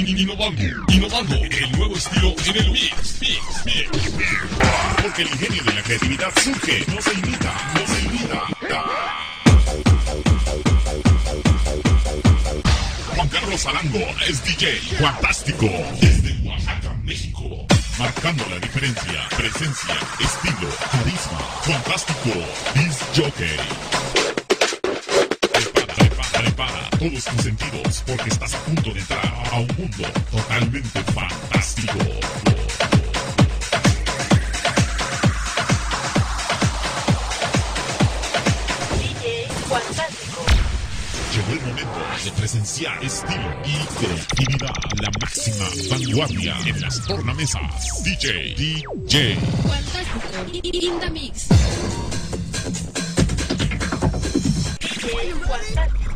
Innovando el nuevo estilo en el mix. Porque el ingenio de la creatividad surge, no se imita. Juan Carlos Arango es DJ fantástico desde Oaxaca, México. Marcando la diferencia, presencia, estilo, carisma, fantástico, disc jockey. Prepara todos tus sentidos porque estás a punto de entrar a un mundo totalmente fantástico. DJ Fantástico. Llegó el momento de presenciar estilo y creatividad, la máxima vanguardia en las tornamesas. DJ Fantástico. In the mix. DJ Fantástico.